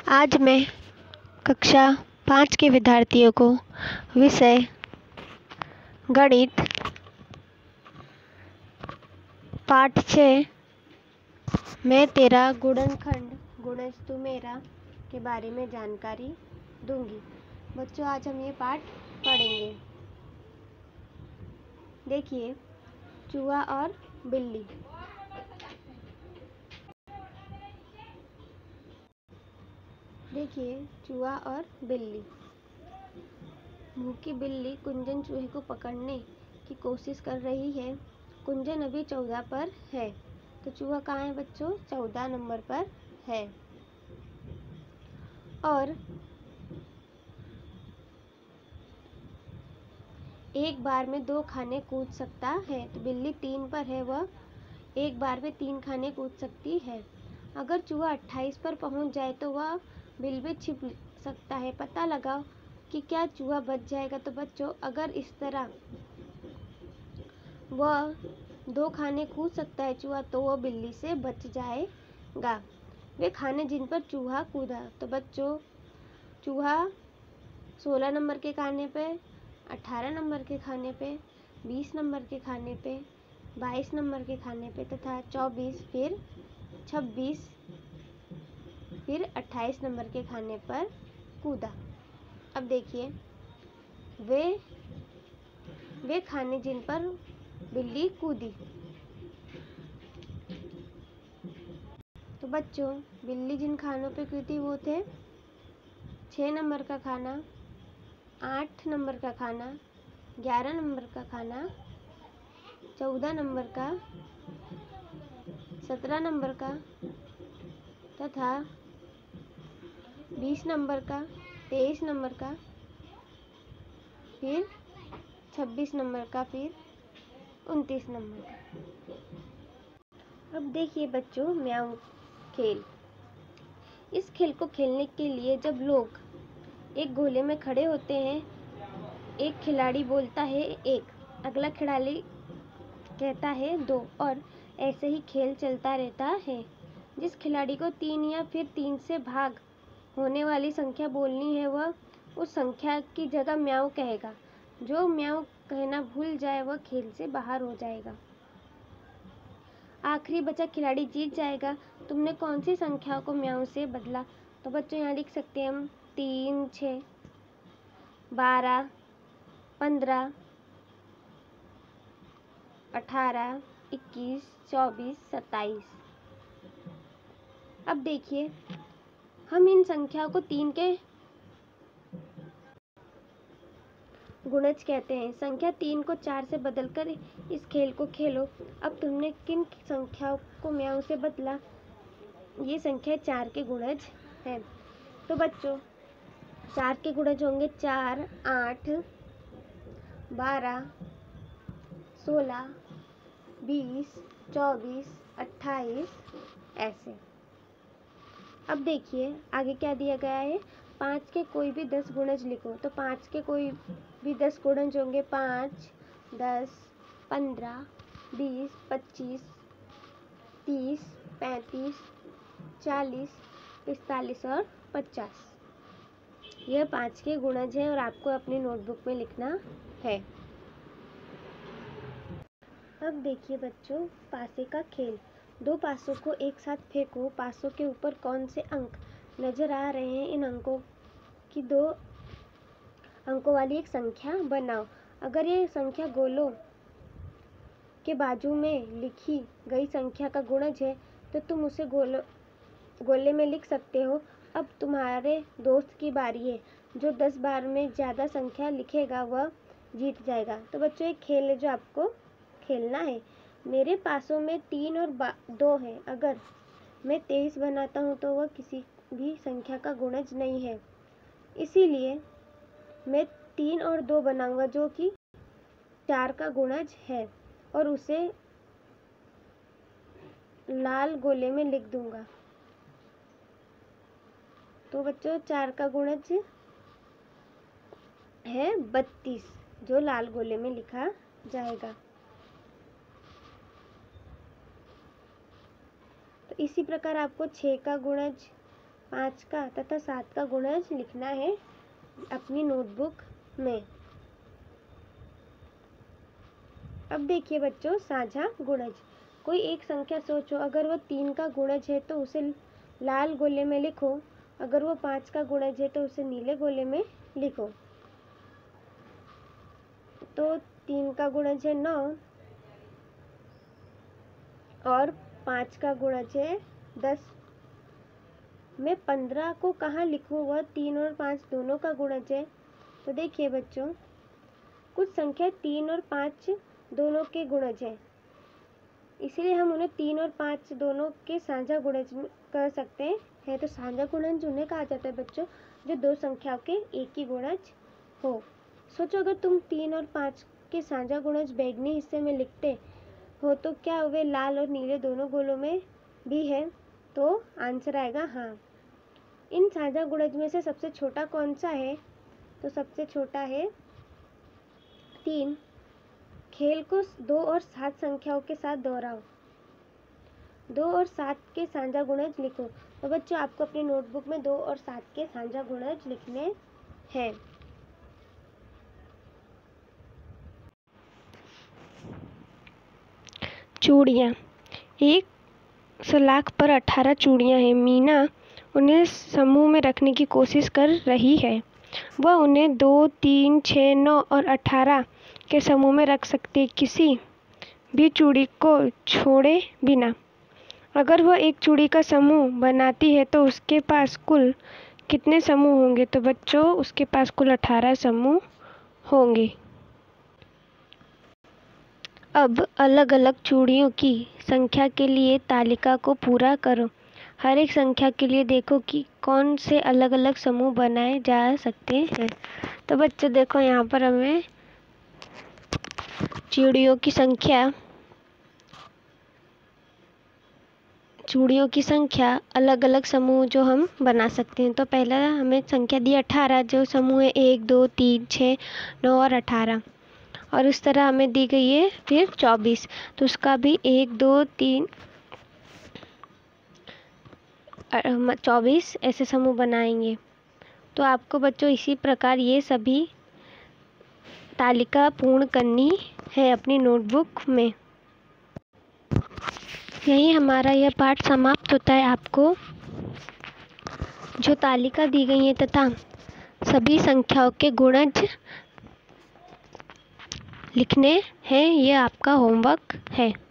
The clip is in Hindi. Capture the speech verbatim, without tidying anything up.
आज मैं कक्षा पाँच के विद्यार्थियों को विषय गणित पाठ छः मैं तेरा गुणनखंड गुणज तू मेरा के बारे में जानकारी दूंगी। बच्चों, आज हम ये पाठ पढ़ेंगे। देखिए, चूहा और बिल्ली। देखिए, चूहा और बिल्ली। भूखी बिल्ली कुंजन चूहे को पकड़ने की कोशिश कर रही है। कुंजन अभी चौदह पर है, तो चूहा कहाँ है बच्चों? चौदह नंबर पर है। और एक बार में दो खाने कूद सकता है, तो बिल्ली तीन पर है, वह एक बार में तीन खाने कूद सकती है। अगर चूहा अट्ठाईस पर पहुंच जाए तो वह बिल में छिप सकता है। पता लगाओ कि क्या चूहा बच जाएगा। तो बच्चों, अगर इस तरह वह दो खाने कूद सकता है चूहा, तो वह बिल्ली से बच जाएगा। वे खाने जिन पर चूहा कूदा, तो बच्चों चूहा सोलह नंबर के खाने पे, अठारह नंबर के खाने पे, बीस नंबर के खाने पे, बाईस नंबर के खाने पे तथा चौबीस, फिर छब्बीस, फिर अट्ठाईस नंबर के खाने पर कूदा। अब देखिए, वे वे खाने जिन पर बिल्ली कूदी। तो बच्चों, बिल्ली जिन खानों पे कूदी वो थे छः नंबर का खाना, आठ नंबर का खाना, ग्यारह नंबर का खाना, चौदह नंबर का, सत्रह नंबर का तथा बीस नंबर का, तेईस नंबर का, फिर छब्बीस नंबर का, फिर उनतीस नंबर का। अब देखिए बच्चों, म्याऊ खेल। इस खेल को खेलने के लिए जब लोग एक गोले में खड़े होते हैं, एक खिलाड़ी बोलता है एक, अगला खिलाड़ी कहता है दो, और ऐसे ही खेल चलता रहता है। जिस खिलाड़ी को तीन या फिर तीन से भाग होने वाली संख्या बोलनी है, वह उस संख्या की जगह म्याऊ कहेगा। जो म्याऊ कहना भूल जाए वह खेल से बाहर हो जाएगा। आखिरी बचा खिलाड़ी जीत जाएगा। तुमने कौन सी संख्या को म्याऊ से बदला? तो बच्चों, यहाँ लिख सकते हैं हम तीन, छः, बारह, पंद्रह, अठारह, इक्कीस, चौबीस, सत्ताईस। अब देखिए, हम इन संख्याओं को तीन के गुणज कहते हैं। संख्या तीन को चार से बदलकर इस खेल को खेलो। अब तुमने किन संख्याओं को म्याऊ से बदला? ये संख्या चार के गुणज है। तो बच्चों, चार के गुणज होंगे चार, आठ, बारह, सोलह, बीस, चौबीस, अट्ठाईस, ऐसे। अब देखिए आगे क्या दिया गया है। पाँच के कोई भी दस गुणज लिखो। तो पाँच के कोई भी दस गुणज होंगे पाँच, दस, पंद्रह, बीस, पच्चीस, तीस, पैंतीस, चालीस, पिस्तालीस और पचास। यह पाँच के गुणज है और आपको अपनी नोटबुक में लिखना है। अब देखिए बच्चों, पासे का खेल। दो पासों को एक साथ फेंको। पासों के ऊपर कौन से अंक नजर आ रहे हैं, इन अंकों की दो अंकों वाली एक संख्या बनाओ। अगर ये संख्या गोलों के बाजू में लिखी गई संख्या का गुणज है, तो तुम उसे गोलो गोले में लिख सकते हो। अब तुम्हारे दोस्त की बारी है। जो दस बार में ज़्यादा संख्या लिखेगा वह जीत जाएगा। तो बच्चों, एक खेल है जो आपको खेलना है। मेरे पासों में तीन और दो है। अगर मैं तेईस बनाता हूँ तो वह किसी भी संख्या का गुणज नहीं है। इसीलिए मैं तीन और दो बनाऊंगा जो कि चार का गुणज है, और उसे लाल गोले में लिख दूंगा। तो बच्चों, चार का गुणज है बत्तीस, जो लाल गोले में लिखा जाएगा। तो इसी प्रकार आपको छः का गुणज पाँच का तथा सात का गुणज लिखना है अपनी नोटबुक में। अब देखिए बच्चों, साझा गुणज। कोई एक संख्या सोचो, अगर वो तीन का गुणज है तो उसे लाल गोले में लिखो, अगर वो पाँच का गुणज है तो उसे नीले गोले में लिखो। तो तीन का गुणज है नौ और पाँच का गुणज है दस। मैं पंद्रह को कहाँ लिखूँ, वह तीन और पाँच दोनों का गुणज है। तो देखिए बच्चों, कुछ संख्या तीन और पाँच दोनों के गुणज है, इसलिए हम उन्हें तीन और पाँच दोनों के साझा गुणज कर सकते हैं। तो साझा गुणज उन्हें कहा जाता है बच्चों जो दो संख्याओं के एक ही गुणज हो। सोचो, अगर तुम तीन और पाँच के साझा गुणज बैगनी हिस्से में लिखते हो तो क्या वे लाल और नीले दोनों गोलों में भी है? तो आंसर आएगा हाँ। इन साझा गुणज में से सबसे छोटा कौन सा है? तो सबसे छोटा है तीन। खेल को दो और सात संख्याओं के साथ दोहराओ। दो और सात के साझा गुणज लिखो। तो बच्चों, आपको अपनी नोटबुक में दो और सात के साझा गुणज लिखने हैं। चूड़ियाँ। एक सलाख पर अठारह चूड़ियाँ हैं। मीना उन्हें समूह में रखने की कोशिश कर रही है। वह उन्हें दो, तीन, छः, नौ और अठारह के समूह में रख सकती है, किसी भी चूड़ी को छोड़े बिना। अगर वह एक चूड़ी का समूह बनाती है तो उसके पास कुल कितने समूह होंगे? तो बच्चों, उसके पास कुल अठारह समूह होंगे। अब अलग अलग चूड़ियों की संख्या के लिए तालिका को पूरा करो। हर एक संख्या के लिए देखो कि कौन से अलग अलग समूह बनाए जा सकते हैं। तो बच्चों देखो, यहाँ पर हमें चूड़ियों की संख्या चूड़ियों की संख्या अलग अलग समूह जो हम बना सकते हैं। तो पहला हमें संख्या दी अठारह, जो समूह है एक, दो, तीन, छः, नौ और अठारह। और इस तरह हमें दी गई है फिर चौबीस, तो उसका भी एक, दो, तीन, चौबीस ऐसे समूह बनाएंगे। तो आपको बच्चों इसी प्रकार ये सभी तालिका पूर्ण करनी है अपनी नोटबुक में। यही हमारा यह पाठ समाप्त होता है। आपको जो तालिका दी गई है तथा सभी संख्याओं के गुणज लिखने हैं, यह आपका होमवर्क है।